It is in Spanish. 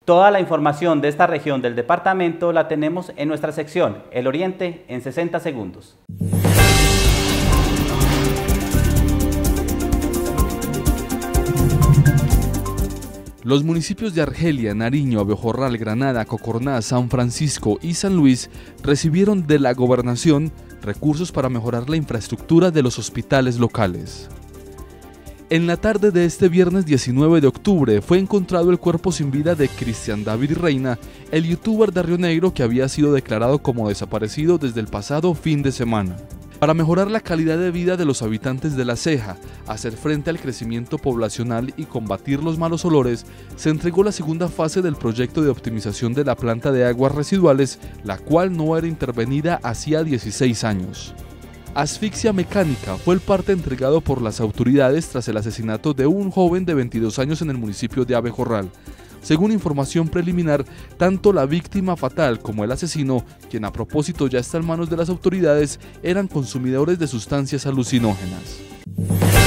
Toda la información de esta región del departamento la tenemos en nuestra sección El Oriente en 60 segundos. Los municipios de Argelia, Nariño, Abejorral, Granada, Cocorná, San Francisco y San Luis recibieron de la gobernación recursos para mejorar la infraestructura de los hospitales locales. En la tarde de este viernes 19 de octubre fue encontrado el cuerpo sin vida de Cristian David Reina, el youtuber de Río Negro que había sido declarado como desaparecido desde el pasado fin de semana. Para mejorar la calidad de vida de los habitantes de La Ceja, hacer frente al crecimiento poblacional y combatir los malos olores, se entregó la segunda fase del proyecto de optimización de la planta de aguas residuales, la cual no era intervenida hacía 16 años. Asfixia mecánica fue el parte entregado por las autoridades tras el asesinato de un joven de 22 años en el municipio de Abejorral. Según información preliminar, tanto la víctima fatal como el asesino, quien a propósito ya está en manos de las autoridades, eran consumidores de sustancias alucinógenas.